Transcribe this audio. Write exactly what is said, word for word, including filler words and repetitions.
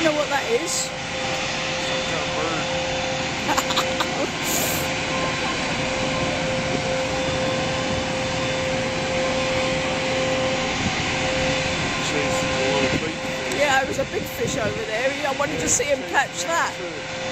know what that is. Some kind of bird. Chasing a little big fish. Yeah, there was a big fish over there. I wanted to see him catch that.